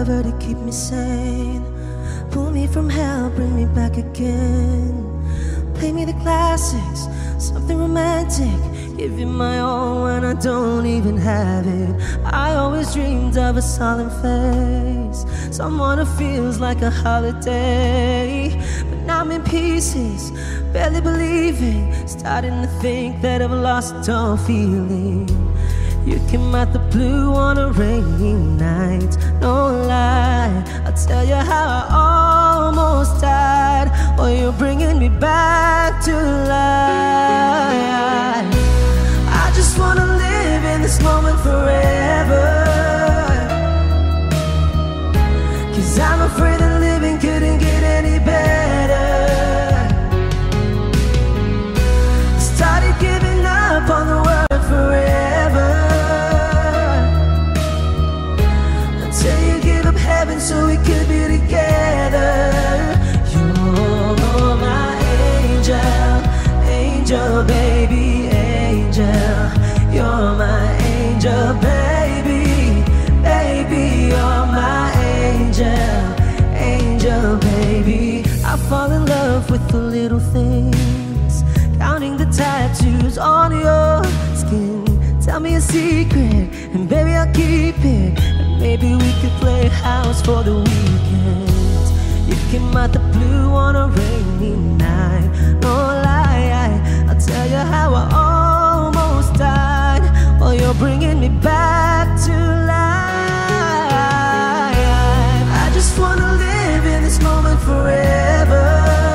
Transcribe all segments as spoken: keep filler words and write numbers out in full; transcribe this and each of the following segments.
lover to keep me sane. Pull me from hell, bring me back again. Play me the classics, something romantic. Give you my all when I don't even have it. I always dreamed of a solemn face, someone who feels like a holiday. But now I'm in pieces, barely believing, starting to think that I've lost all feeling. You came out the blue on a rainy night, no lie, I'll tell you how I almost died. Oh, you're bringing me back to life. I just wanna live in this moment forever, 'cause I'm afraid that living couldn't get any better. I started giving up on the word forever, until you give up heaven so we could be together. You're my angel, angel baby, angel. You're my angel baby, baby. You're my angel, angel baby. I fall in love with the little things, counting the tattoos on your skin. Tell me a secret, and baby I'll keep it. And maybe we could play house for the weekend. You came out the blue on a rainy night, no lie, I'll tell you how I almost died. Oh, you're bringing me back to life. I just wanna live in this moment forever,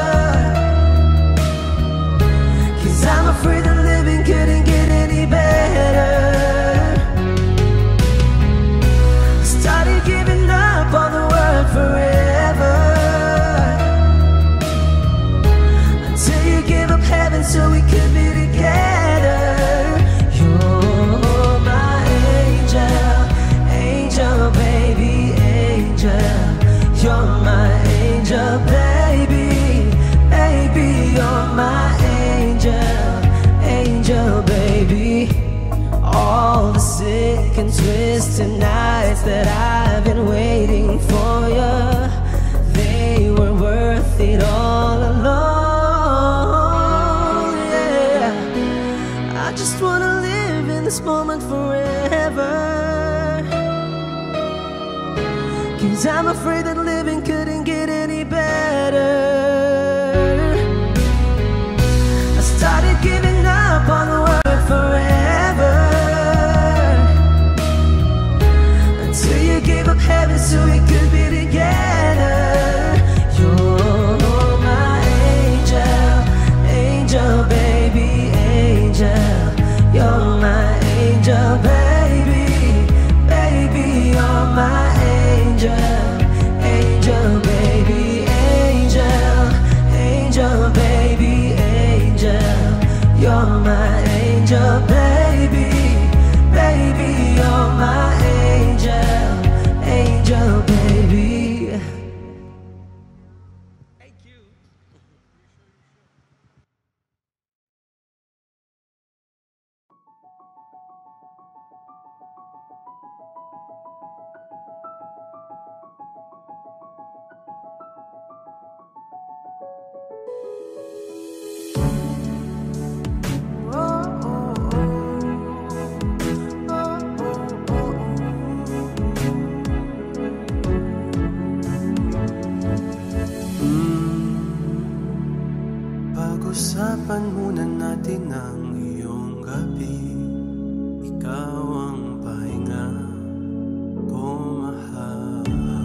'cause I'm afraid that living couldn't get any better. Started giving up on the word forever, until you give up heaven so we could be together. You're my angel, angel baby, angel. You're my angel baby, baby. You're my angel, angel baby. All the sick and twisted nights that I've been waiting for you, they were worth it all alone, yeah. I just wanna live in this moment forever, 'cause I'm afraid that living couldn't get any better. I started giving up on the word forever, until you gave up heaven so we could be together. You're my angel, angel baby, angel. You're my angel baby, baby. You're my angel, angel baby, angel, angel baby, angel. You're my angel baby, baby. You're my angel, angel baby. Thank you. Pag-usapan muna natin ang iyong gabi. Ikaw ang pahinga ko, mahal.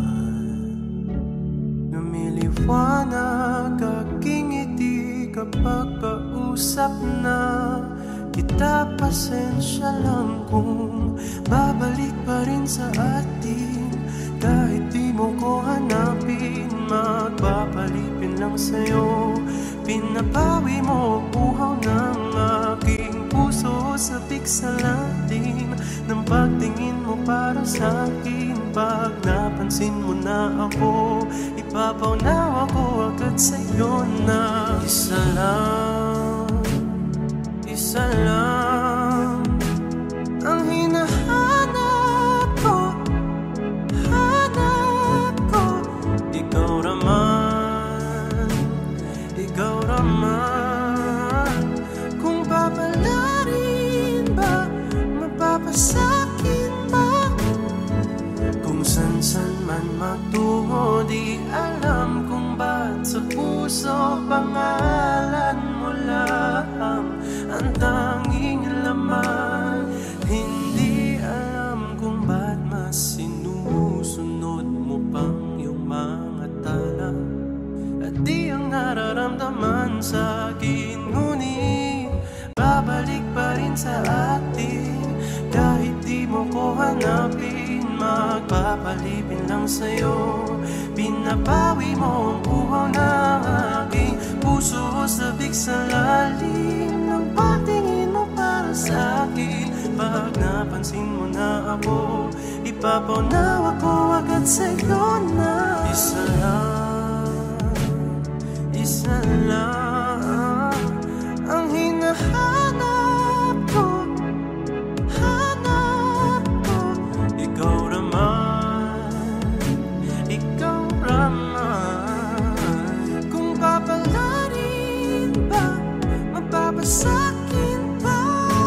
Lumiliwanag aking ngiti kapag kausap na kita. Pasensya lang kung babalik pa rin sa atin. Kahit di mo ko hanapin, magpapalipin lang sa'yo. Pinabawi mo buhaw ng aking puso, sabik sa lalim ng pagtingin mo para sa'kin. Pag napansin mo na ako, ipapaunawa ko agad sa'yo na isa lang, isa lang ang hinahanap ko, hanap mapapasakit pa. Kung san-san man magtungo, di alam kung ba't sa puso pangalan mo lang ang tanging laman. Hindi alam kung ba't mas sinusunod mo pang iyong mga tala. At di ang nararamdaman sa akin, ngunit babalik pa rin sa atin. Kahit di mo ko hanapin, magpapalipin lang sa'yo. Pinabawi mo ang uhaw ng aking puso, sabik sa lalim ng pagtingin mo para sa akin. Pag napansin mo na ako, ipapaunawa ko agad sa'yo na isa lang, isa lang ang hinahanap ko, hanap ko. Ikaw naman, ikaw naman. Kung papalarin ba, mapapasakin ba?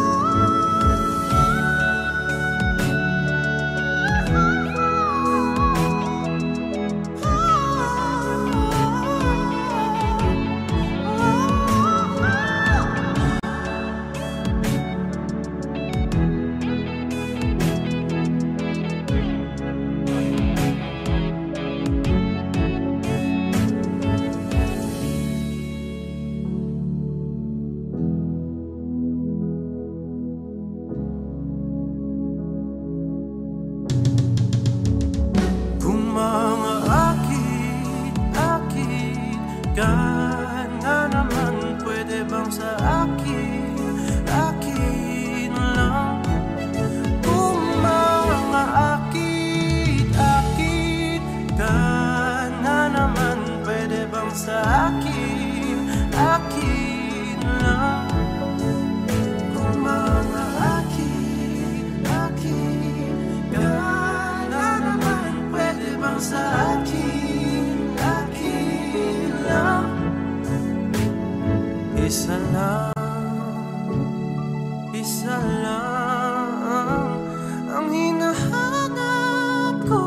Isa lang, isa lang ang hinahanap ko,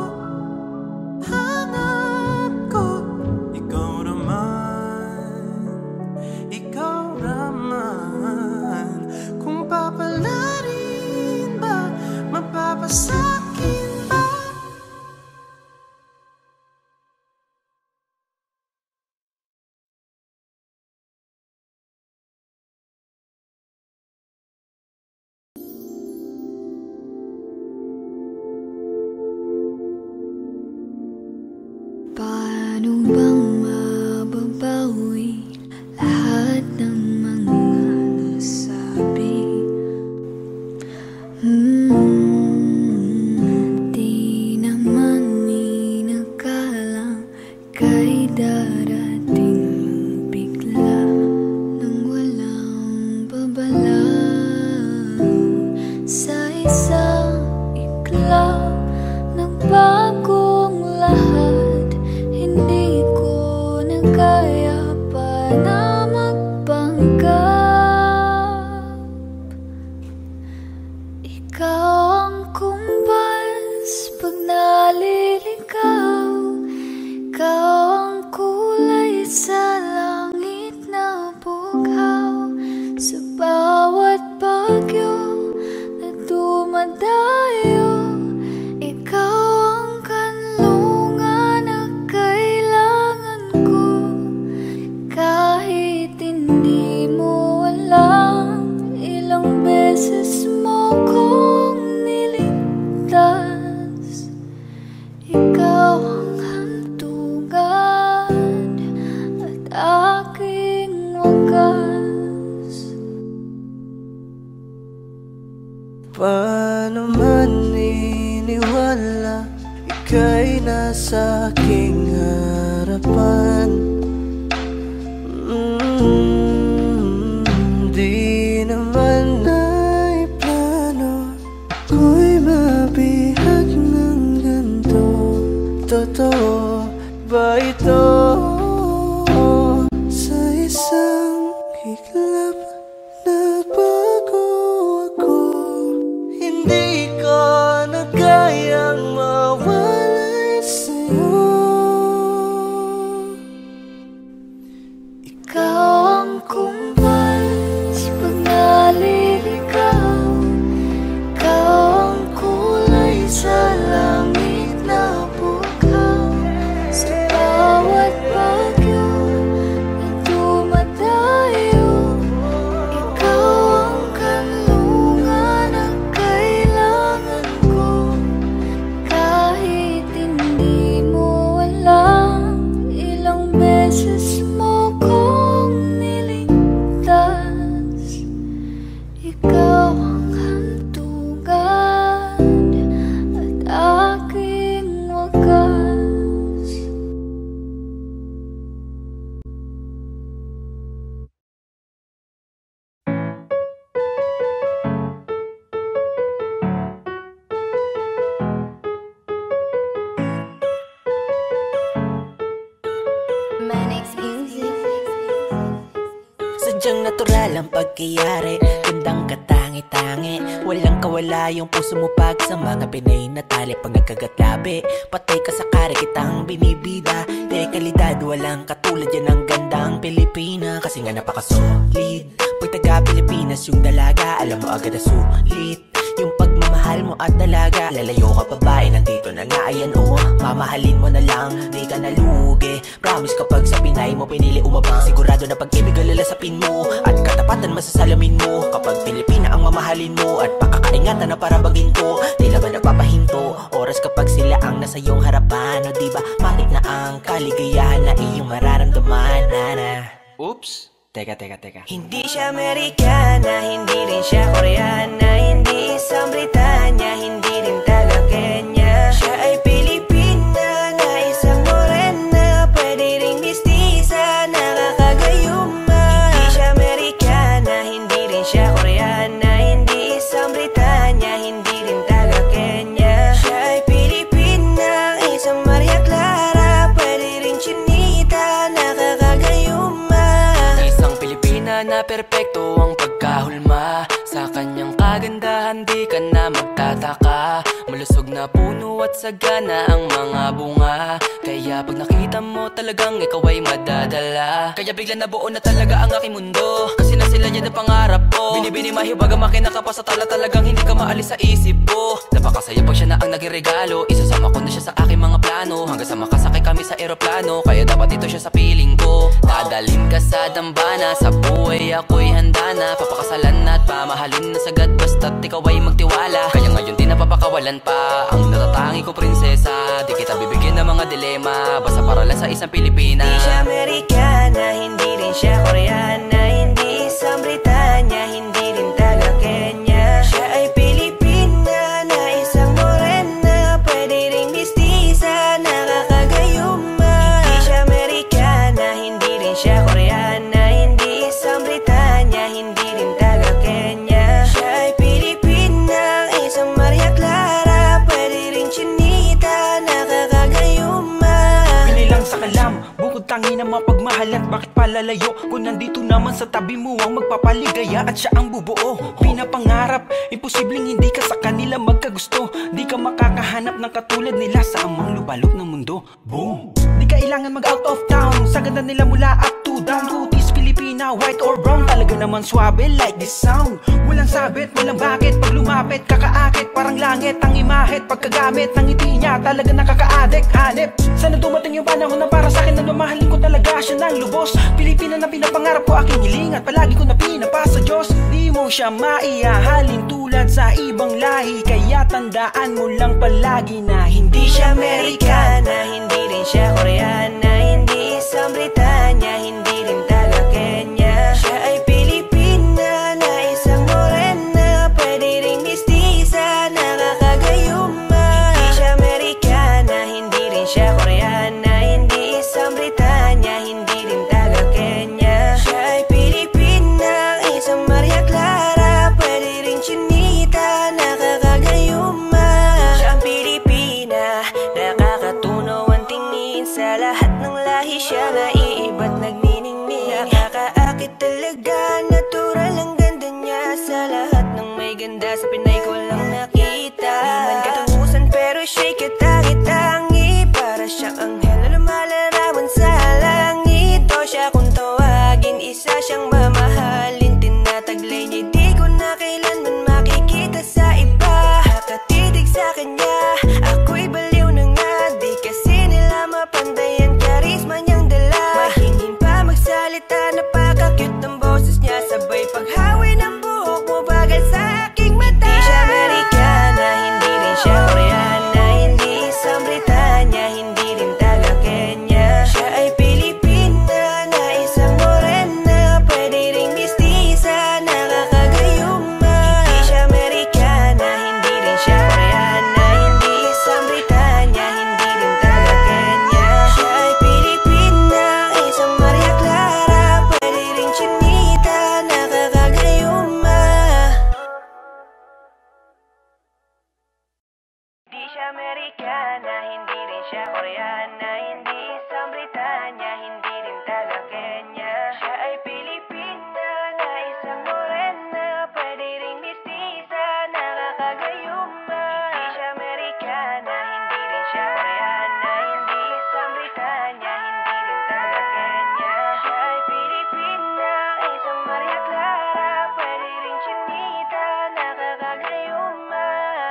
hanap ko. Ikaw naman, ikaw naman. Kung papalarin ba, mapapasakin ba? Paano bang mababawi lahat ng mga nasabi? Hmm, di naman inakalang kay darating bigla nang walang babala. Sa isang iklap nagbagong lahat. Hindi ko na kaya pa na magpanggap. Ikaw ang kumbas pag naliligaw. Ikaw ang kulay sa langit na bughaw. Sa bawat bagyo na dumadayo, ikaw ang kanlungan na kailangan ko. Kahit hindi mo alam, ilang beses mo kong niligtas. Ikaw ang hantungan at aking wagas. Paano man iniwala, ika'y nasa aking harapan. mm, Di naman ay plano ko'y mabihag ng ganito. Totoo ba ito? Sa isang kiklap nagbago ako. Hindi Hindi ko na kayang mawalay sa'yo. Ikaw ang kumpas pag naliligaw. Ikaw ang kulay sa langit na bukaw. Sa bawat bagyo na dumadayo, ikaw ang kanlungan na kailangan ko. Kahit hindi mo alam, ilang beses mo kong niligtas. Ikaw ang hantugan at aking wagas. Manix Music. Sadyang natural ang pagkayari, gandang katangi-tangi. Walang kawala yung puso mo pag sa mga Pinay na tali. Pag nagkagatlabi, patay ka sa kare kitang binibida. De kalidad, walang katulad yan ang gandang Pilipina. Kasi nga napaka-solid. Pag taga-Pilipinas yung dalaga, alam mo agad na sulit yung pagmamahal mo at dalaga. Lalayo ka babae, nandito na nga ayan o. Mamahalin mo na lang, di ka nalugi. Promise kapag sa Pinay mo pinili umabang, sigurado na pag-ibig ang lalasapin mo at katapatan masasalamin mo. Kapag Pilipina ang mamahalin mo at pakakaingatan na para bagin ko, tila ba napapahinto oras kapag sila ang nasa iyong harapan. O diba matik na ang kaligayahan na iyong mararamdaman, nana. Oops, teka teka teka. Hindi siya Amerikana, hindi rin siya Koreana, hindi isang Britanya, hindi rin taga Kenya. Siya ay Pilipina na isang morena, pwede ring mistisa, nakakagayuma. Hindi siya Amerikana, hindi rin siya Koreana, hindi isang Britanya, hindi rin taga Kenya. Siya ay Pilipina, isang Maria Clara, pwede ring chinita, nakakagayuma. Isang Pilipina na perpekto ang pagkahulma. Sa kanyang kagandahan di ka na magtataka. Malusog na puno at sagana ang mga bunga. Kaya pag nakita mo talagang ikaw ay madadala. Kaya bigla nabuo na talaga ang aking mundo. Kasi na sila yan ang pangarap ko. Binibini mahiwaga makinaka pa sa tala, talagang hindi ka maalis sa isip ko. Napakasaya pag siya na ang naging regalo. Isasama ko na siya sa aking mga plano, hanggang sa makasakay kami sa eroplano. Kaya dapat ito siya sa piling ko. Dadalhin ka sa dambana, sa buhay ako'y handa na. Papakasalan at pamahalin na sagad, basta't ikaw ay magtiwala. Kaya ngayon di napapakawalan pa ang natatangi ko prinsesa. Di kita bibigyan ng mga dilema, basta para lang sa isang Pilipina. Hindi siya Amerikana, hindi rin siya Koreana, hindi isang Britanya, hindi rin taga Kenya. Siya ay Pilipina na isang morena, pwede ring mistisa, nakakagayuma. Hindi siya Amerikana, hindi rin siya Koreana, hindi isang Britanya, hindi rin taga Kenya. Siya ay Pilipina, isang Maria Clara, pwede ring chinita, nakakagayuma. Pinilang sa kalam, bukod tangi na mapagmahalan. Bakit palalayo kung nandito naman sa tabi mo ang magpapaligaya at siya ang bubuo? Pinapangarap, imposibleng hindi ka sa kanila magkagusto. Di ka makakahanap ng katulad nila sa amang lubalok ng mundo. Boom! Di kailangan mag out of town, sa ganda nila mula up to down. Kutis, Pilipina, white or brown, talaga naman swabe like this sound. Walang sabit, walang bakit, pag lumapit kakaakit, parang langit ang imahit. Pagkagamit ng ngiti niya, talaga nakaka-addict. Hanip, sana dumating yung panahon na para sa akin na mamahalin ko talaga siya ng lubos. Pilipina na pinapangarap ko, aking hiling at palagi ko na pinapasa Diyos. Di mo siya maihahalin tulad sa ibang lahi, kaya tandaan mo lang palagi na hindi siya Amerikana, hindi rin siya Koreana, hindi isang Britanya, hindi rin taga Kenya. Siya ay Pilipina na isang morena, pwede ring mistisa, nakakagayuma. Hindi siya Amerikana, hindi rin siya Koreana, hindi isang Britanya, hindi rin taga Kenya. Siya ay Pilipina, isang Maria Clara, pwede ring chinita, nakakagayuma. Siya ang Pilipina, nakakatunaw ang tingin. Sa lahat ng lahi siya naiiba't nagniningning. sa Pinay ko lang nakita. Di man katapusan pero siya'y katangi-tangi. Para siyang anghel na lumalarawan sa langit. O siya kung tawagin, isa siyang mamahalin. Tinataglay niya, di ko na kailanman makikita sa iba. Nakatitig sa kanya, ako'y baliw na nga. Di kasi nila mapandayan karisma niyang dala. Mahingin pa magsalita, napaka-cute ng boses niya. Sabay paghawi ng buhok mo, bagal sa aking mata. Di siya Amerikana, hindi rin siya Koreana. Hindi isang Britanya, hindi rin taga Kenya. Siya ay Pilipina na isang morena. Pwede ring mistisa, nakakagayuma. Hindi siya Amerikana, hindi rin siya Koreana. Hindi isang Britanya, hindi rin taga Kenya. Siya ay Pilipina, isang Maria Clara. Pwede ring chinita, nakakagayuma. Di siya Amerikana, hindi rin siya Koreana. Hindi isang Britanya, hindi rin taga Kenya. Siya ay Pilipina na isang morena. Pwede ring mistisa, nakakagayuma. Di siya Amerikana, hindi rin siya Koreana. Hindi isang Britanya, hindi rin taga Kenya. Siya ay Pilipina, isang Maria Clara. Pwede ring chinita, nakakagayuma.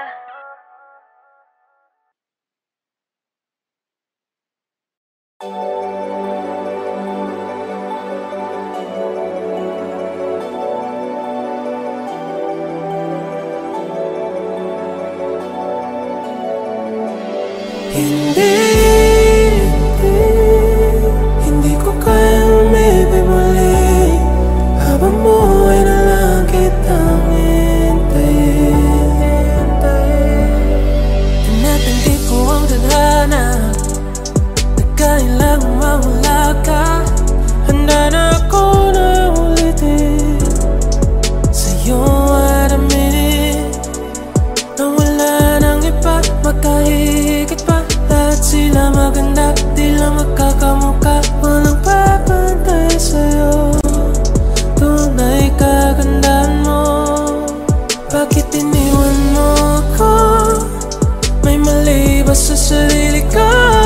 Hindi, hindi, hindi ko kayang umibig muli. Habang buhay na lang kitang hintayin. Tinatanggi ko ang tadhana na kailang mawala ka. Handa na ako na ulitin sa'yo at aminin na wala nang iba makahigit pa. Lahat sila maganda, di lang magkakamukha. Walang papantay sa'yo, tunay kagandaan mo. Bakit iniwan mo ako? May mali ba sa sarili ko?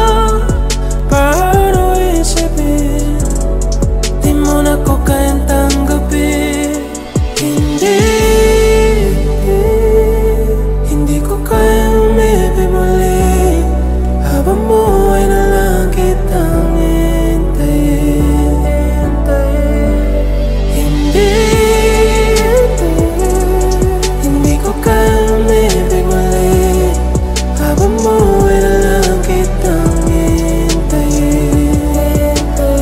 Paano isipin? Di mo na ko kayang tanggapin. Hindi, hindi, hindi ko kayang umibig muli. Habang buhay na lang kitang hintayin. Hindi, hindi, hindi ko kayang umibig muli. Habang buhay na lang kitang hintayin.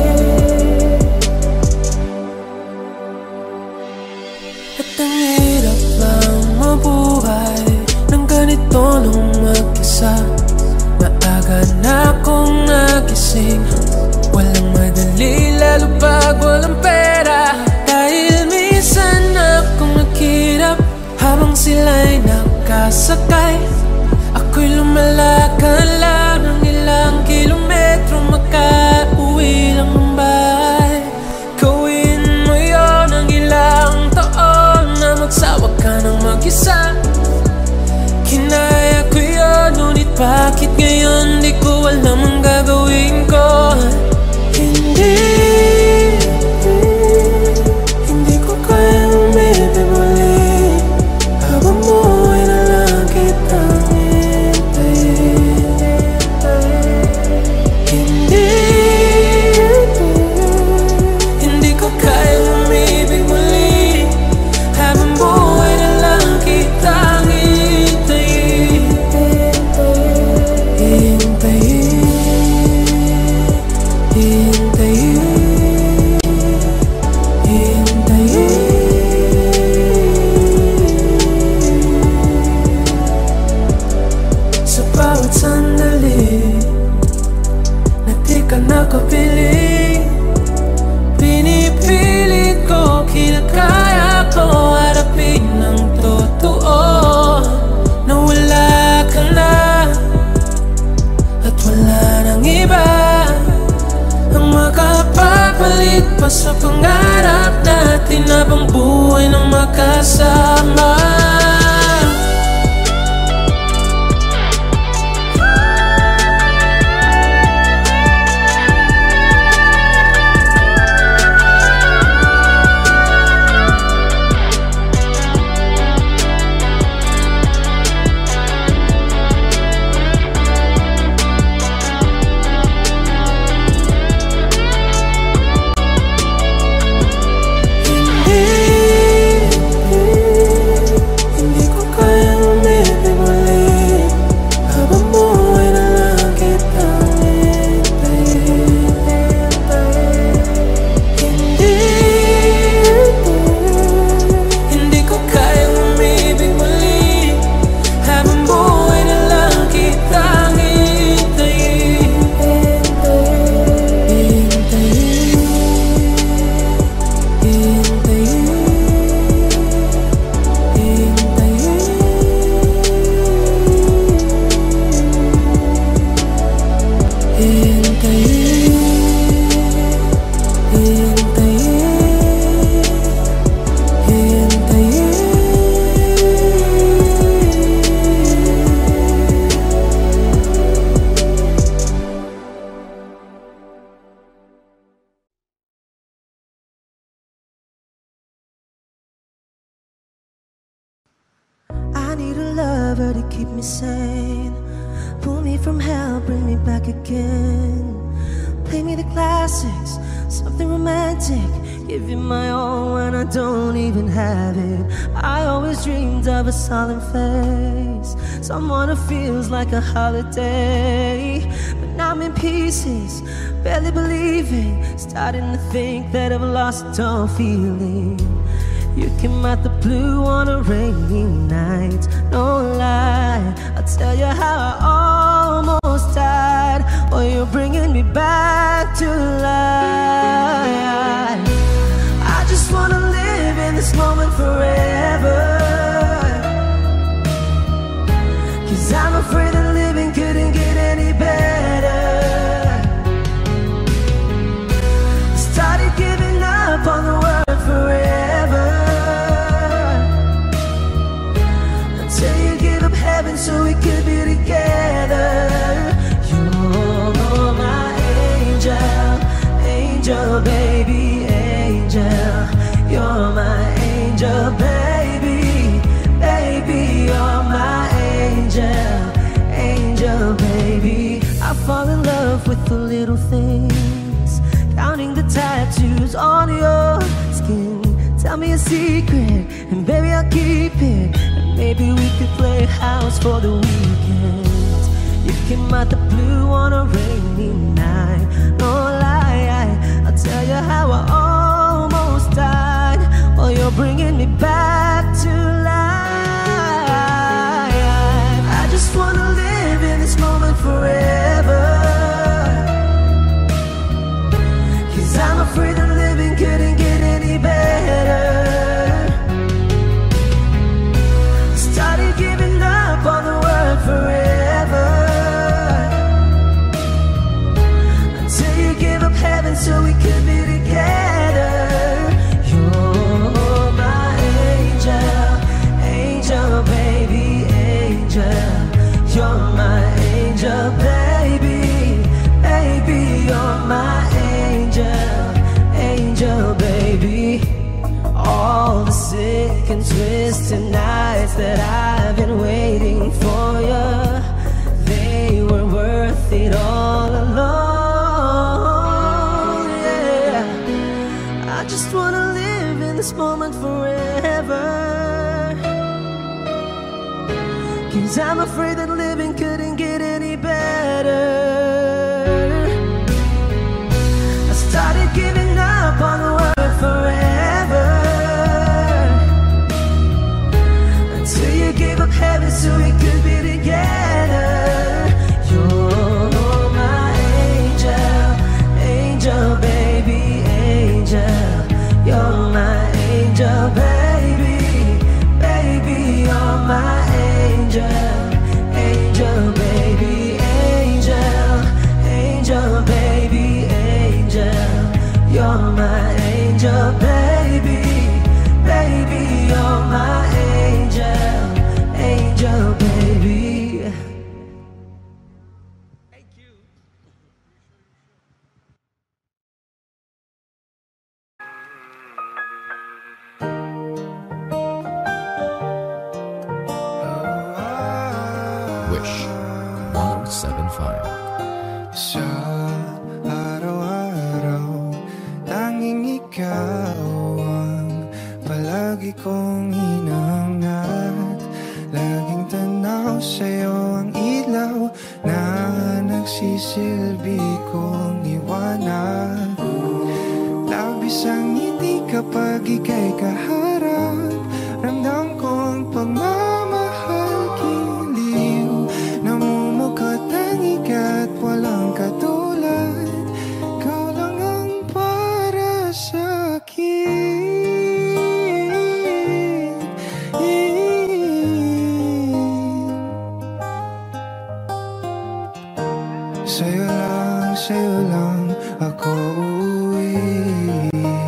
At ang hirap lang mabuhay ng ganito nung mag-isa. Maaga na akong nagising, walang madali lalo pag walang pera. Dahil minsan akong naghirap habang sila'y nakasakay. Ako'y lumalakad lang ng ilang kilometro, makauwi lang ng bahay. Gawin mo yun ng ilang taon na magsawa ka ng mag-isa. Kinaya ko yun, ngunit bakit ngayon di ko alam ang gagawin ko? Hindi, hindi, hindi ko kayang umibig muli. Habang buhay na lang kitang hintayin. Hindi, hindi, hindi ko kayang umibig muli. Habang buhay na lang kita lover to keep me sane. Pull me from hell, bring me back again. Play me the classics, something romantic. Give you my all when I don't even have it. I always dreamed of a solemn face, someone who feels like a holiday. But now I'm in pieces, barely believing, starting to think that I've lost all feeling. You came out the blue on a rainy night, no lie, I'll tell you how I almost died. Well, you're bringing me back to life. I just wanna live in this moment forever, 'cause I'm afraid that living couldn't get any better. Started giving up on the word forever, until you give up heaven so we could be together. You're my angel, angel baby, angel. You're my angel baby, baby. You're my angel, angel baby. I fall in love with the little things, counting the tattoos on your skin. Tell me a secret, and baby I'll keep it. And maybe we could play house for the weekend. You came out the blue on a rainy night, no lie, I'll tell you how I almost died. Oh, you're bringing me back to life. I just wanna live in this moment forever, 'cause I'm afraid that living couldn't get any better. Started giving up on the word forever, until you give up heaven so we could be together. You're my angel, angel baby, angel. You're my angel baby, baby. You're my angel, angel baby. All the sick and twisted nights that I've been waiting for you, they were worth it all alone. Yeah, I just wanna live in this moment forever, 'cause I'm afraid that living couldn't get any better. I started giving up on the word forever, until you gave up heaven so we could be together. You're my angel, angel baby, angel. You're my angel baby, baby. You're my angel, angel baby, angel, angel baby, angel. You're my angel baby, baby. You're my angel, angel baby. Wish one oh seven point five. Sa araw-araw, tanging ikaw ang palagi kong hinangat. Laging tanaw sa'yo ang ilaw na nagsisilbi kong iwanag. Labis ang ngiti kapag ika'y kaharap. Ramdam kong pagmamahal, giliw. Namumukha tanging at walang katulad. Ikaw lang ang para sa'kin. Sa'yo lang, sa'yo lang ako uuwi.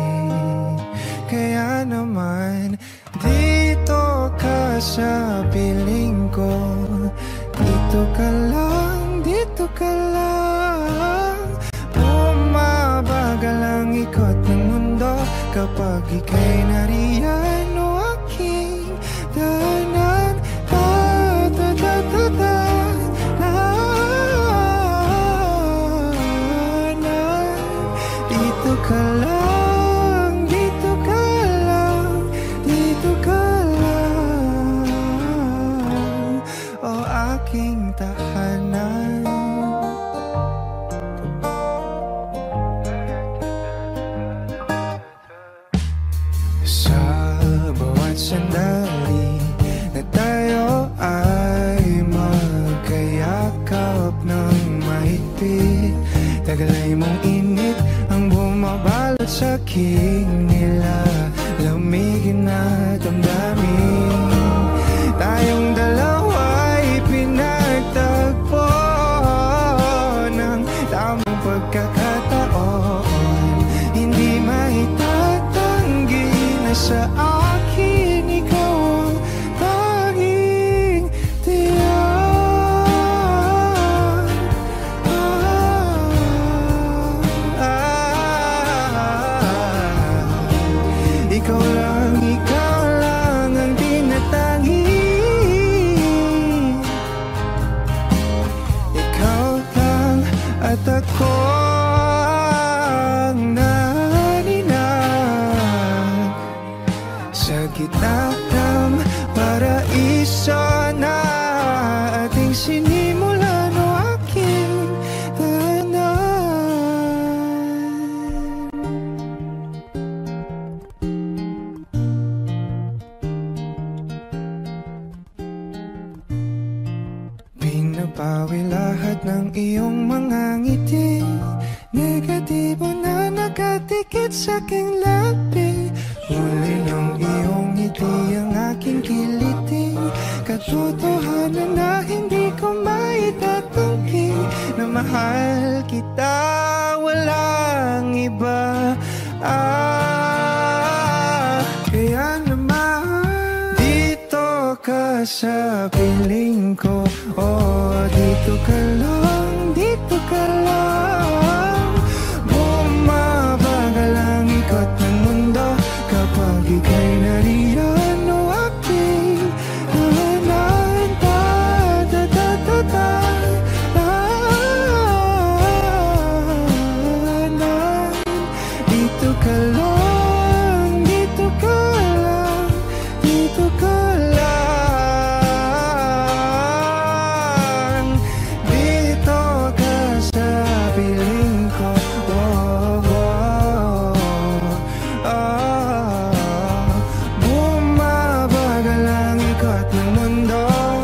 Kaya naman dito ka sa piling ko. Dito ka lang, dito ka lang. Bumabagal ang ikot ng mundo kapag ika'y nariyan o aking daanan. Tatayo aking tahanan. Sa bawat sandali na tayo ay magkayakap ng mahigpit, tagalay mong init ang bumabalot sa aking nilalamigin na damdamin. Tayong dalawa'y pinagtagpo ng tamang pagkakataon. Hindi maitatanggi na sa akin ikaw ang tanging tiyak. Ah, ah, ikaw lang, ikaw lang ang tinatangi. Ikaw lang at ako ang naninag sa gitna ng paraiso na ating sinimulan o aking tahanan. Pinapawi lahat ng iyong mga ngiti, negatibo na nakatikit sa aking labi. Muli ng iyong ngiti ang aking kiliti, katotohanan na hindi ko maitatanggi na mahal kita, walang iba. Ah, kaya naman dito ka sa piling ko. Oh, dito ka lang, dito ka lang. Bumabagal ang ikot ng mundo kapag ika'y nariyan o aking tahanan. Ta, ta, ta, ta, ta, tahanan. Dito ka lang, dito ka lang, dito ka lang. Dito ka sa piling ko. Oh, oh, oh. Bumabagal ang ikot ng mundo.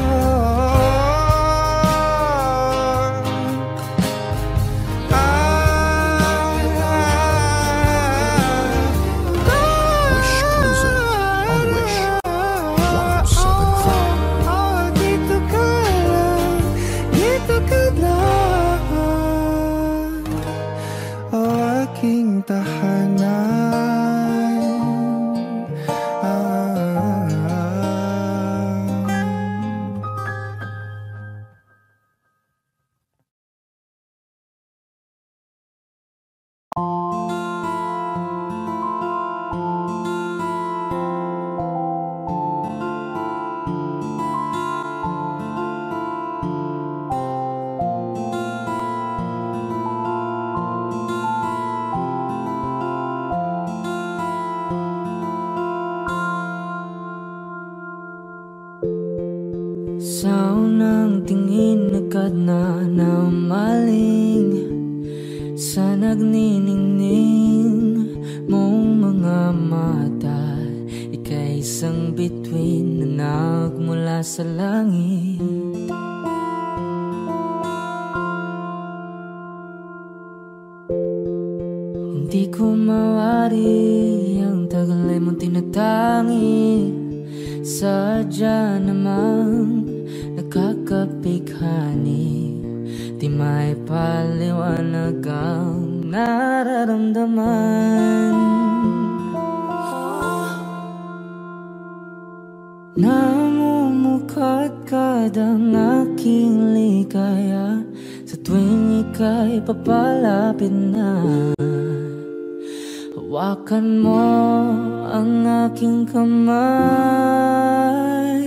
Wish Cruiser on Wish one oh seven five. Oh, dito ka lang, dito ka lang. Oh, aking tahanan. Ah, Sa unang tingin agad na namaling sa nagniningning mong mga mata. Ika'y isang bituin na nagmula sa langit. Hindi ko mawari ang tagalay mong tinatangi. Sadya namang nakakapighani, di may paliwanag ang nararamdaman. Namumukadkad ang aking ligaya sa tuwing ika'y papalapit na. Hawakan mo ang aking kamay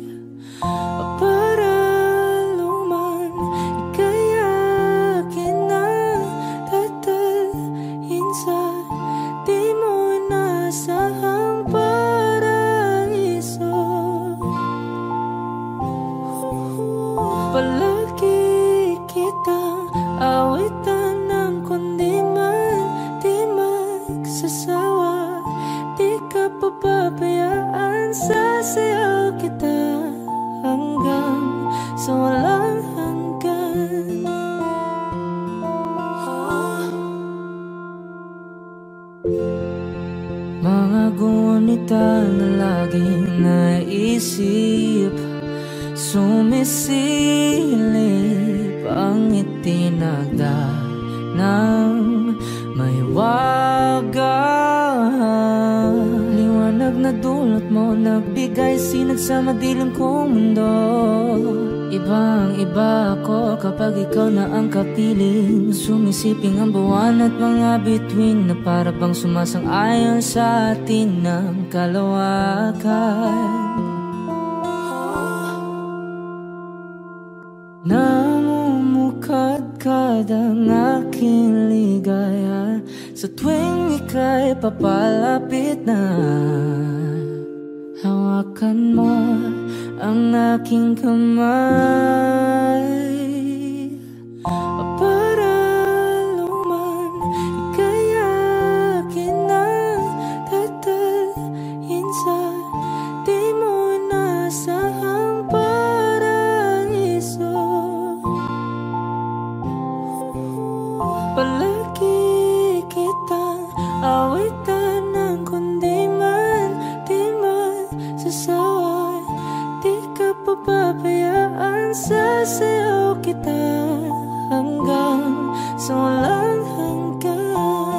para luman ika'y akin na tatalhin sa di mo inasahang paraiso. Palagi kitang awitan ng kundi man di magsasawa. Di ka papabayaan, sasayaw kita hanggang sa walang hanggan. Mga gunita na laging naisip, sumisilip ang itinagda ng may waga. Liwanag na dulot mo, nagbigay sinag sa madilim kong mundo. Ibang iba ako kapag ikaw na ang kapiling. Sumisiping ang buwan at mga bituin na para bang sumasang-ayon sa atin ng kalawakan. Namumukadkad ang aking ligaya sa tuwing ika'y papalapit na. Hawakan mo ang aking kamay para luman ika'y akin na tatalhin sa di mo nasahang paraiso. Palagi kitang awitan ng kundi man di magsasawa. Di ka papabayaan, sasayaw kita hanggang sa walang hanggan.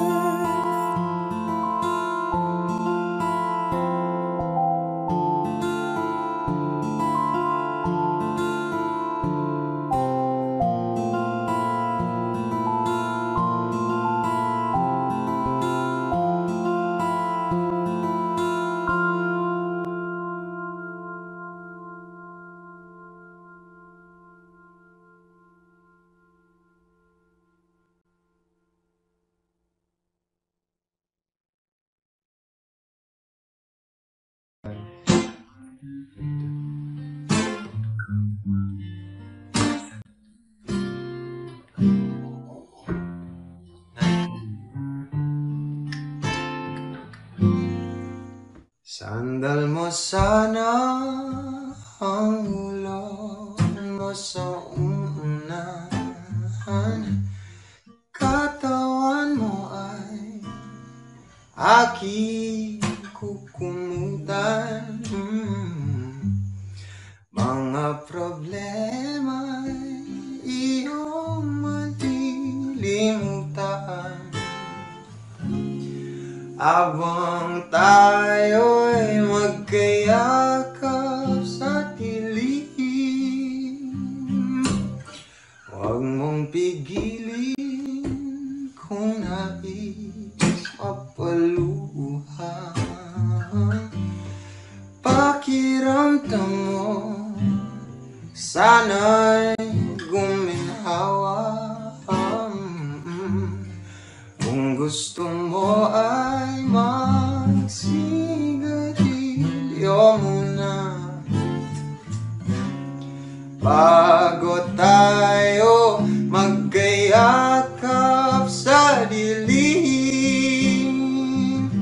Sandal mo sana ang ulo mo sa unahan, katawan mo ay aking kukumutan. hmm. Mga problema ay iyong matilimutan habang tayo'y magkayakap sa dilim. Huwag mong pigilin kung nais mapaluha. Pakiramdam mo sana'y guminhawa. Kung gusto mo ay magsigarilyo muna bago tayo magkayakap sa dilim.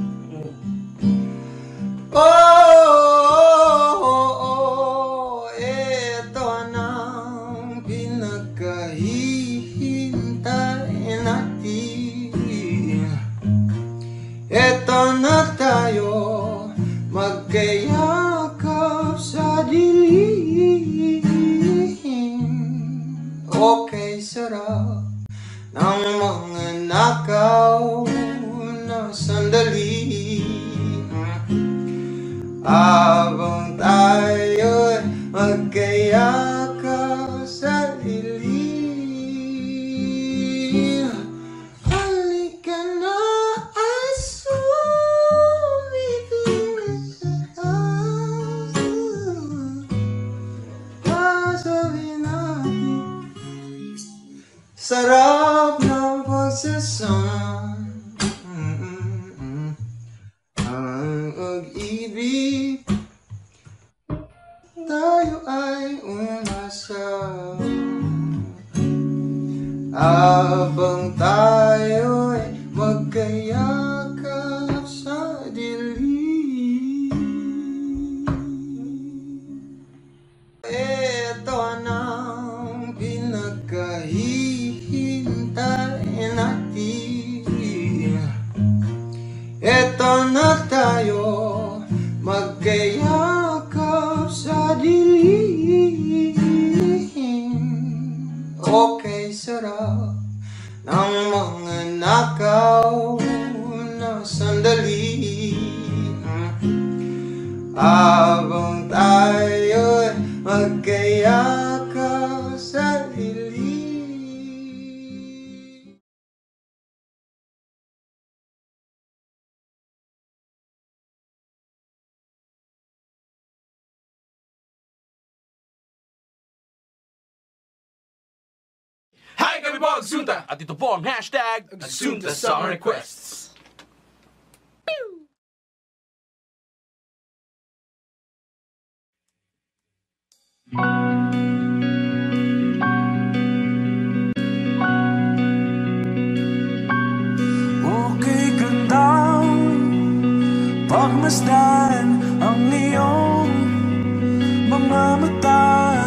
Oh, oh, oh, eto nang pinagkahihintay natin. Eto na tayo magkayakap sa dilim. Okay, sarap ng mga nakaw na sandali habang tayo'y magkayakap sa dilim. Halika na ay sumibig sa sasabihin natin, sarap ng pagsasama. Ang pag-ibig tayo ay umasa. Habang tayo'y magkayakap sa dilim, eto nang pinagkahihintay natin. Eto na tayo magkayakap sa dilim. Okay, sarap ng mga nakaw na sandali. Habang tayo'y magkayakap sa dilim. Hi kami po, Agsunta! At ito po ang hashtag Agsunta Song Requests. Okay, gandang pagmasdan ang iyong mga mata,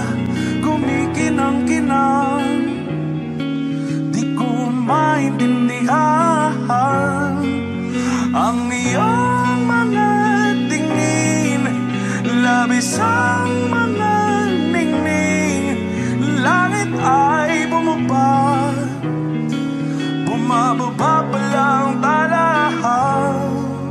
kumikinang-kinang. Di ko maintindihan ang iyong mga tingin, labis ang mga ningning. Langit ay bumaba, bumababa pa lang talahaw.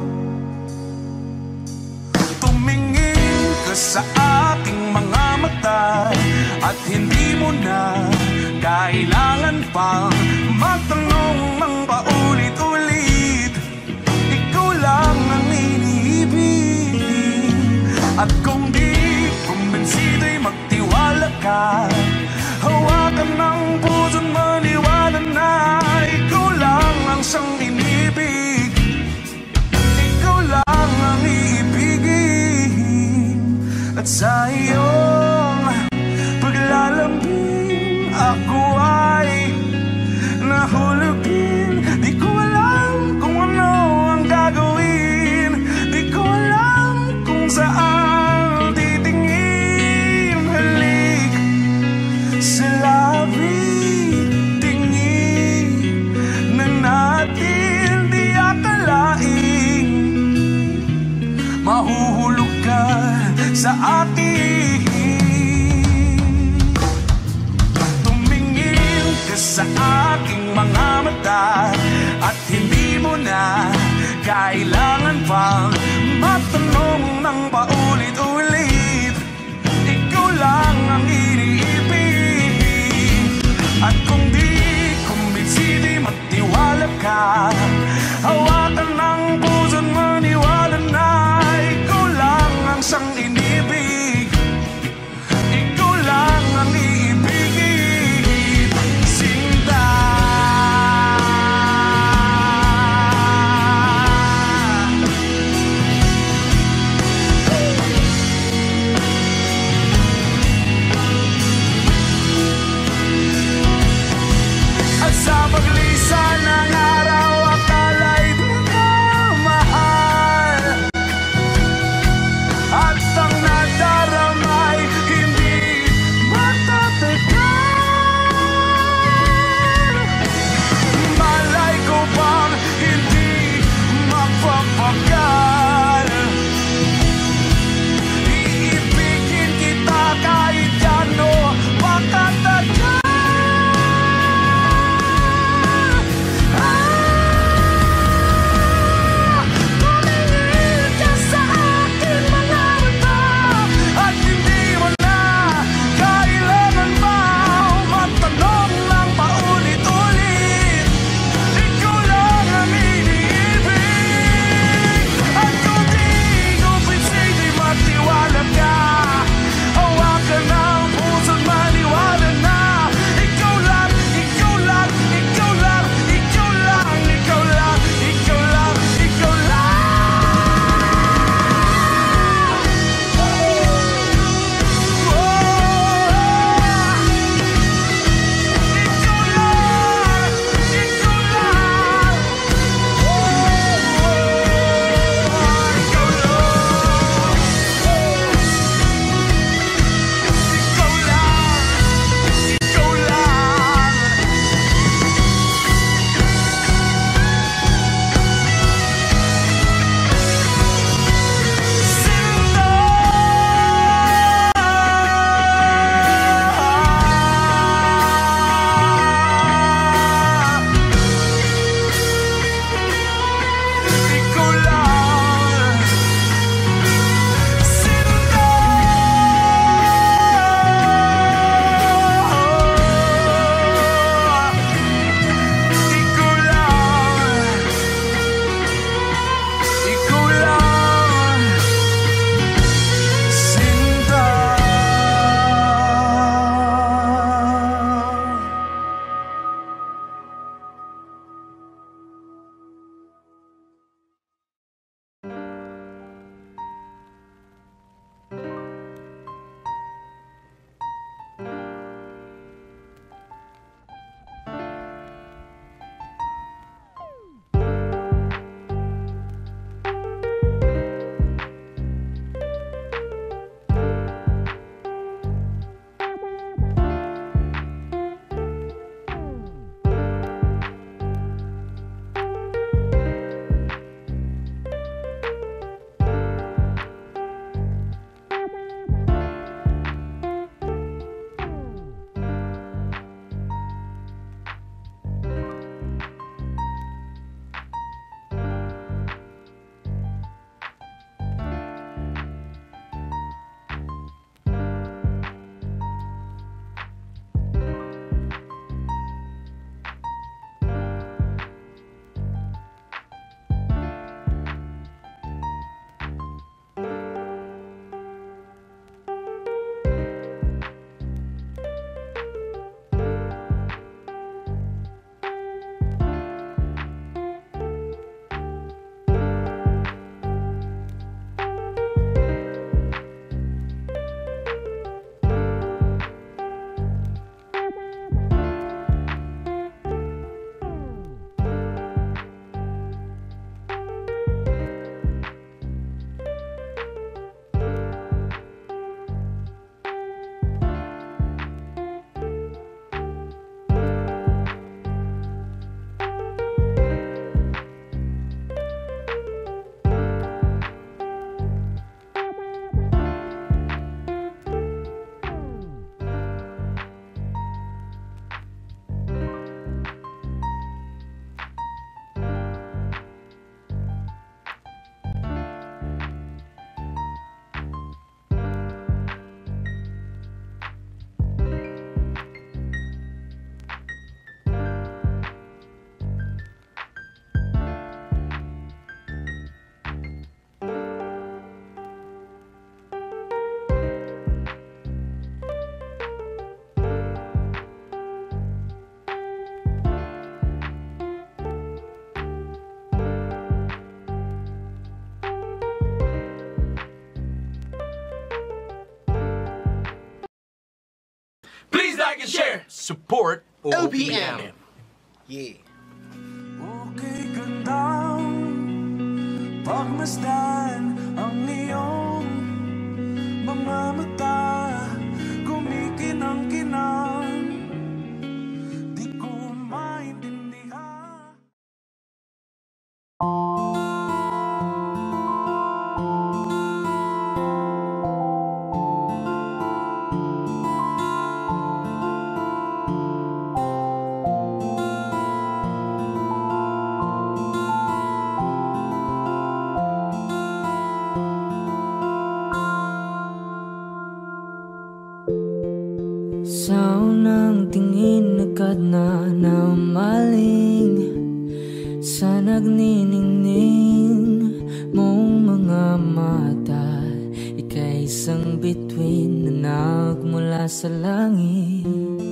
Tumingin ka sa aking mga mata at hindi mo na kailangan pang magtanong ng paulit-ulit. Ikaw lang ang iniibig. At kung di kumbinsido'y magtiwala ka, hawakan ng puso't maniwala na ikaw lang ang siyang inibig. Ikaw lang ang iibigin. At sa iyong paglalambing ako ay nahulugin. Di ko alam kung ano ang gagawin, di ko alam kung saan titingin. Halik sa labi, tingin na natin di akalain. Mahuhulog ka sa akin. Tumingin ka sa aking mga mata at hindi mo na kailangan pang matanong ng paulit-ulit. Ikaw lang ang iniibig. At kung di kumbinsido'y magtiwala ka, hawakan ng puso't maniwala na ikaw lang ang siyang inibig. Ikaw lang ang iibigin. Sinta. Hey! Please like and share. Support O P M. Yeah. Okay gandang pagmasdan ang iyong mga mata, kumikinang-kinang, di ko maintindihan. Sa unang tingin agad na namaling sa nagniningning mong mga mata. Ika'y isang bituin na nagmula sa langit.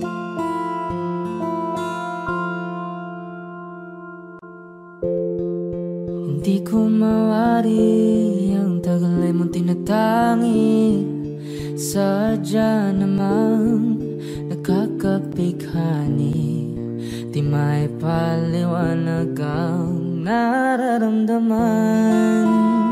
Hindi ko mawari ang tagal ay mong tinatangi. Sadya namang nakakapighani, di may paliwanag ang nararamdaman.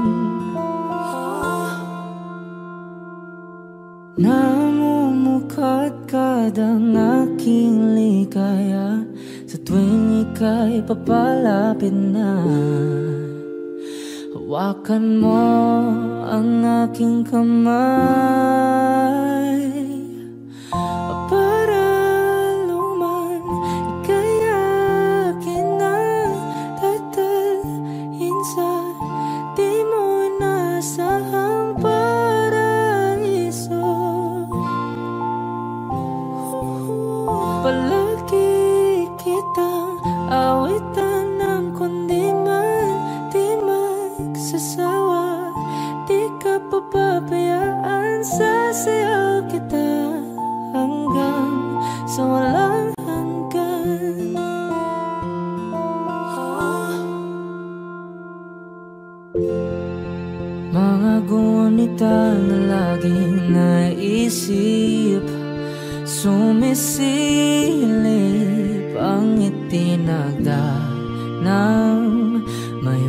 Namumukadkad ang aking ligaya sa tuwing ika'y papalapit na. Hawakan mo ang aking kamay para luman, ika'y akin na tatalhin sa di mo inasahang paraiso. Palagi kitang awitan ng kundi man di magsasawa. Di ka papabayaan, sasayaw kita hanggang sa walang hanggan. Mga gunita na laging naisip, sumisilip ang itinagda ng may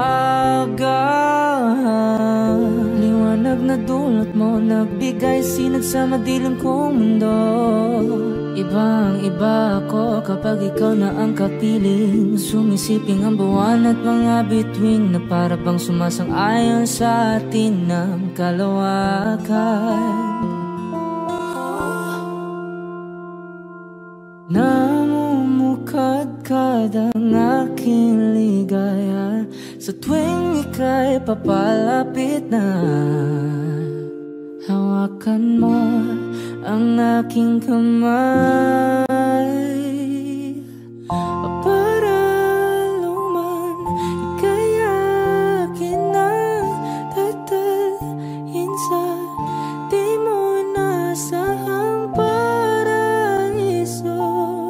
wagang liwanag na dulot mo, nagbigay sinag sa madilim kong mundo. Ibang iba ako kapag ikaw na ang kapiling, sumisiping ang buwan at mga bituin na para bang sumasang-ayon sa atin ng kalawakan. Namumukadkad ang aking ligaya sa tuwing ika'y papalapit na. Hawakan mo ang aking kamay para luman, ika'y akin na tatalhin sa di mo inasahang paraiso.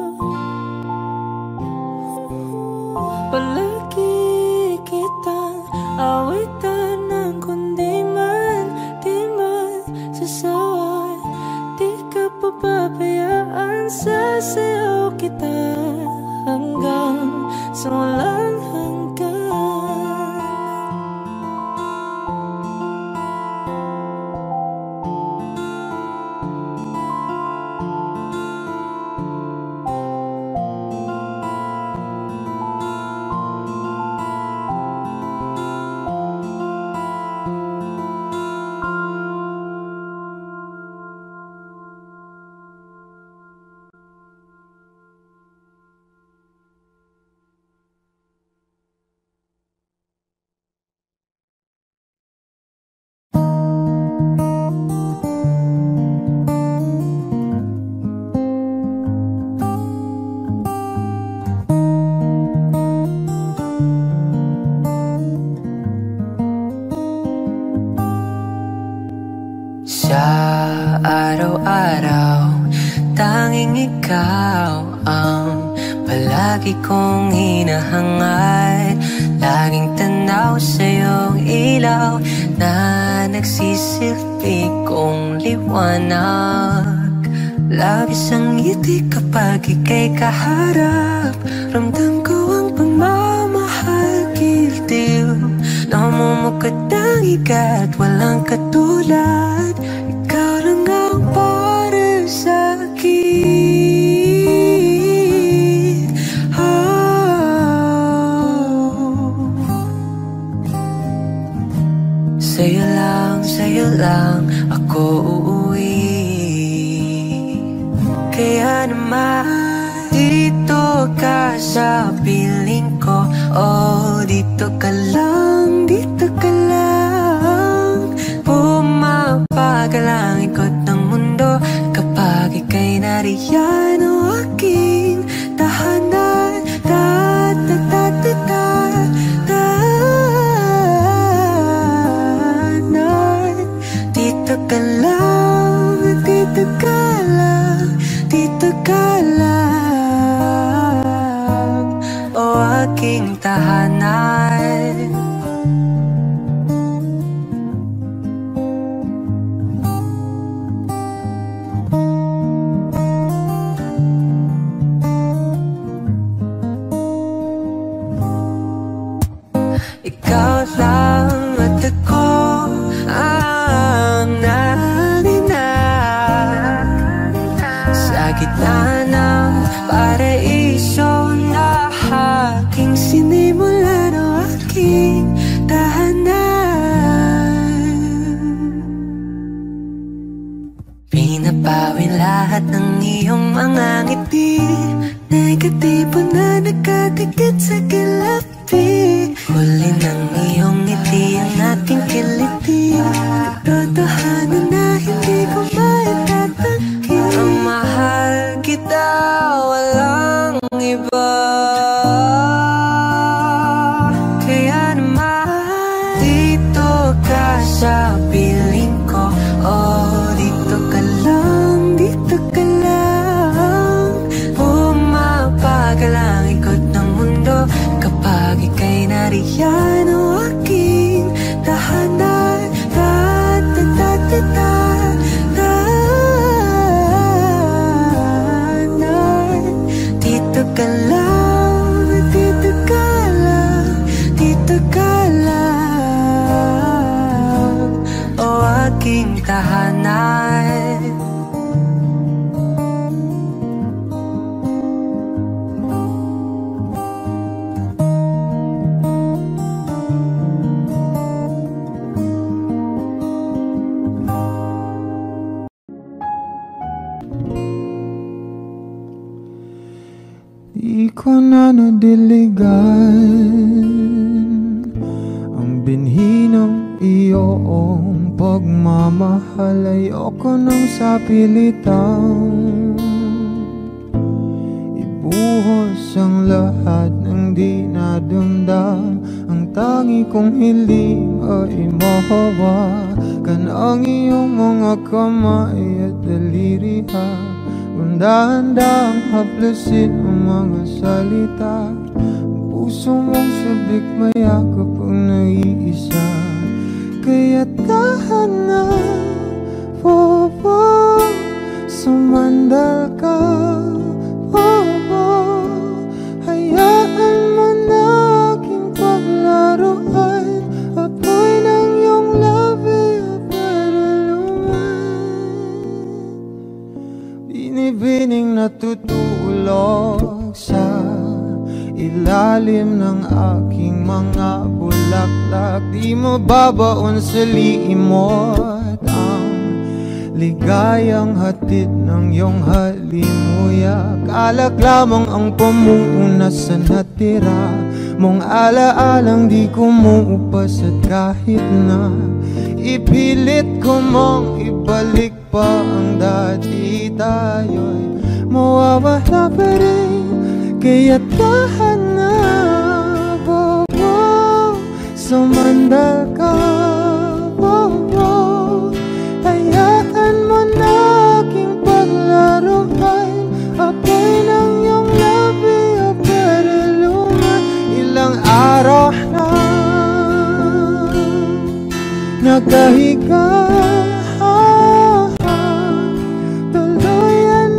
Palagi kitang awitan ng kundi man di magsasawa. Di ka papabayaan, sasayaw kita hanggang sa walang hanggan. araw-araw, tanging ikaw ang palagi kong hinahangad. Laging tanaw sa iyong ilaw na nagsisilbi kong liwanag. Labis ang ngiti kapag ika'y kaharap. Ramdam ko ang pagmamahal, giltiw. Namumukad ang ikat, walang katulad. Ikaw lang ang para sa'kin. Oh. Sa'yo lang, sa'yo lang ako uuwi. Kaya naman dito ka sa piling ko. Oh, dito ka lang, dito ka lang. Pumapagal ang ikot ng mundo kapag ika'y nariyan. O aking tahanan. Ta ta ta ta ta tahanan. Dito ka lang, dito ka lang, dito ka lang. O aking tahanan. Ikaw lang at ako ang nanina sa gitna ng paraiso na aking sinimulan. O aking tahanan. Pinapawin lahat ng iyong mga ngiti, negatibo na nakadikit sa kilapi. Huli ng iyong ngiti ang ating kiliti. Totohanan na hindi ko maitatanggi. Ang mahal kita, walang iba. Kaya naman dito ka sa piling ko. Oh, dito ka lang, dito ka lang. Pumapagal ang ikot ng mundo kapag ika'y nariyan. O aking tahanan. Ta ta ta ta ta tahanan. Dito ka lang, dito ka lang, dito ka lang. O aking tahanan. Di ko na nadiligan ang binhi ng iyong pagmamahal. Ayoko nang sa pilitan ibuhos ang lahat ng di nadamdam. Ang tangi kong hiling ay mahawakan ang iyong mga kamay at daliriha. Dahan-dahang haplusin ang mga salita. Ang puso mong sabik mayakap ang naiisa. Kaya tahan na, oh, oh, sumandal ka, oh, oh. Hayaan mo na aking paglaruan. Apoy ng iyong labi para luman. Binibining natutulog sa ilalim ng aking mga bulaklak. Di mo babaon sa liimot ang ligayang hatid ng iyong halimuyak. Alak lamang ang pamuuna sa natira mong alaalang di kumuupas. At kahit na ipilit ko mong ibalik pa ang dati, tayo'y mawawala pa rin. Kaya tahan na, bobo, sumandal ka, bobo. Hayaan mo na aking paglaruan. Apoy ng iyong labi o para luman. Ilang araw na nagkahiga, tuluyan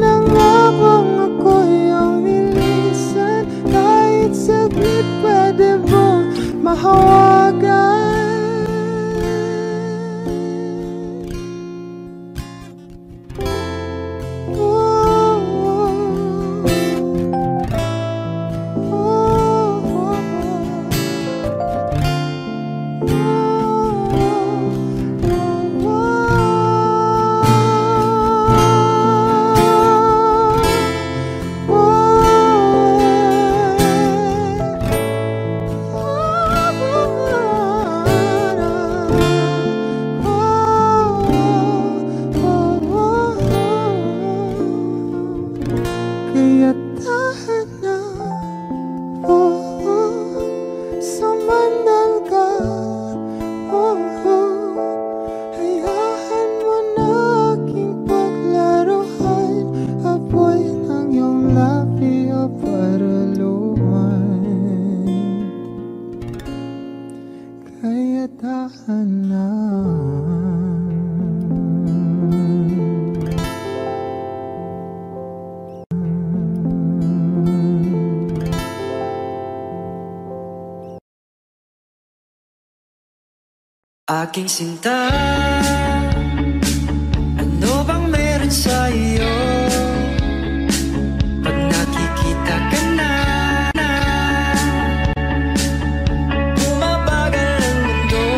Aking sinta, ano bang meron sa iyo? Pag nakikita ka na, bumabagal ang mundo.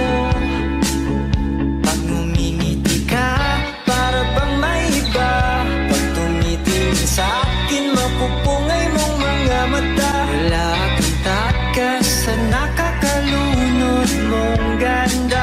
Pag ngumingiti ka, para bang may iba. Pag tumitingin sa akin, mapupungay mong mga mata. Wala akong takas sa nakakalunod mong ganda.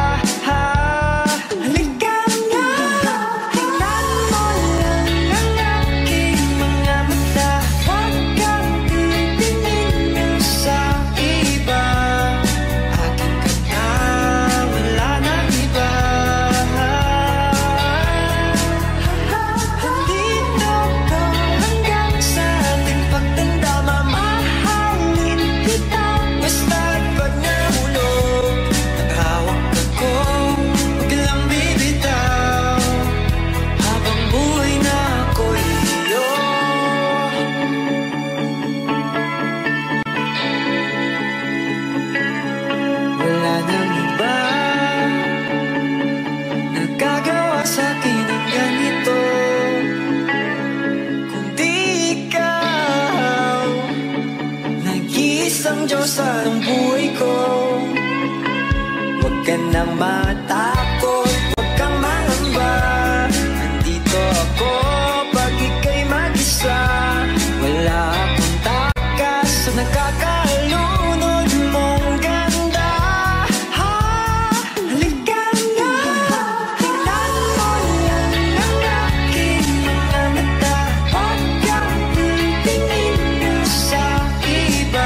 Sa ng buhay ko, huwag ka na matakot, huwag kang mangamba. Nandito ako pag ika'y mag-isa. Wala akong takas sa nakakalunod mong ganda. Ha, halika na, tingnan mo lang ang aking mga mata. Huwag kang titingin sa iba.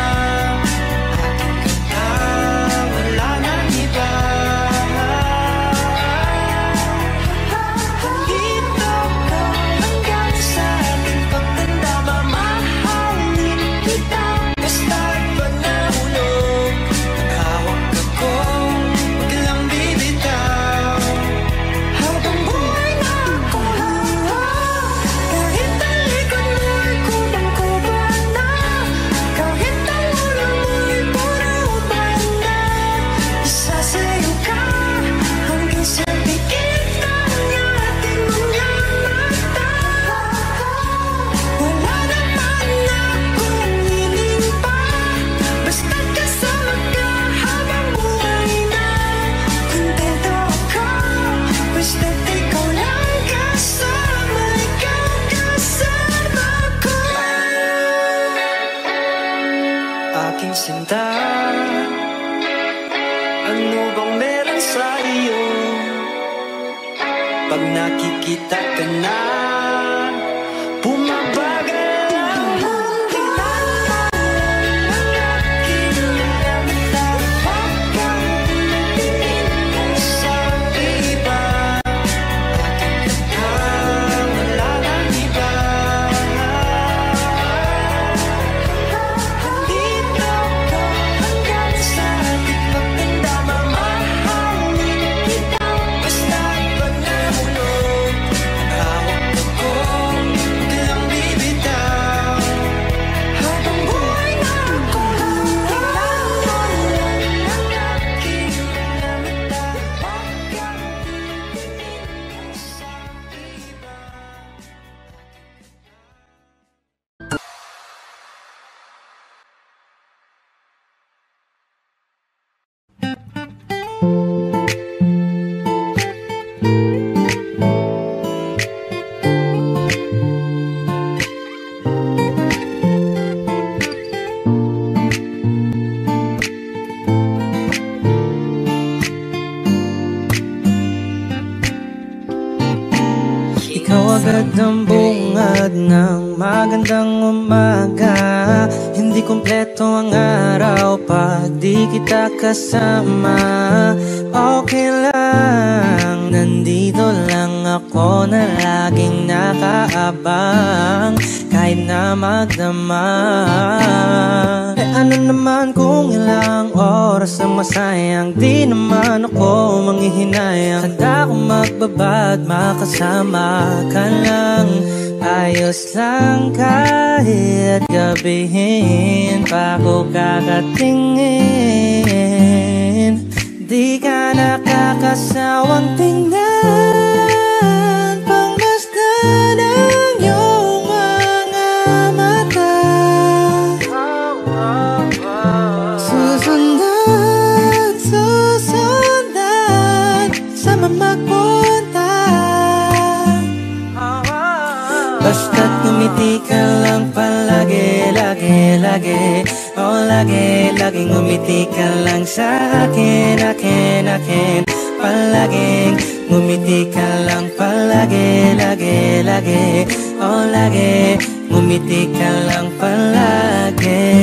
Aking sinta, ano bang meron sa iyo? Pag nakikita ka na, bumabagal ang mundo. Ang aking mga mata, huwag kang tingin sa iba. Aking kanta, wala nang iba. Agad ang bungad ng magandang umaga. Hindi kumpleto ang araw pag di kita kasama. Okay lang, nandito lang ako na laging nakaabang. Kahit na magdama, eh ano naman kung ilang oras ang masayang. Di naman ako manghihinayang. Handa akong magbabad, makasama ka lang. Ayos lang kahit gabihin pa ako kakatingin. Di ka nakakasawang tingnan, pangmasdan ang iyong mga mata. Susundan, susundan, sama magpunta. Basta't ngumiti ka lang palagi, lagi, lagi. Oh, lagi, laging ngumiti ka lang sa akin, akin, akin. Palaging ngumiti ka lang palagi, lagi, lagi. Oh, lagi, ngumiti ka lang palagi.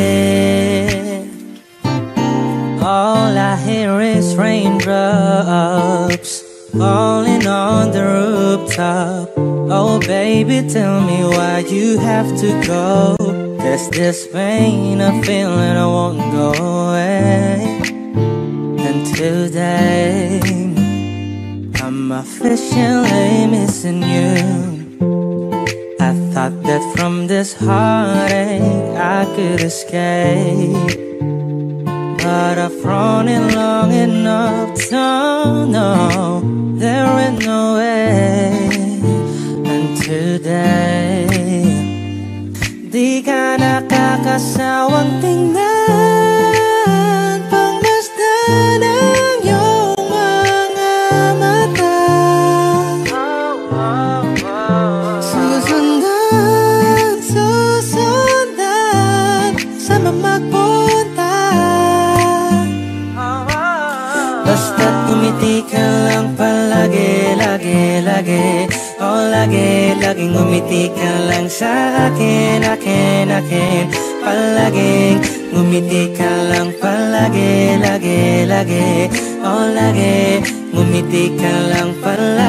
All I hear is raindrops falling on the rooftop. Oh baby, tell me why you have to go. There's this pain I feel and I won't go away. And today I'm officially missing you. I thought that from this heartache I could escape, but I've run it long enough to know there ain't no way. And today, di ka nakakasawang tingnan, pangmasdan ang iyong mga mata. Susundan, susundan, sama magpunta. Basta't ngumiti ka lang palagi, lagi, lagi. Oh, lagi, laging ngumiti ka lang sa akin, akin, akin. Palaging ngumiti ka lang palagi, lagi, lagi. Oh, lagi, ngumiti ka lang palagi.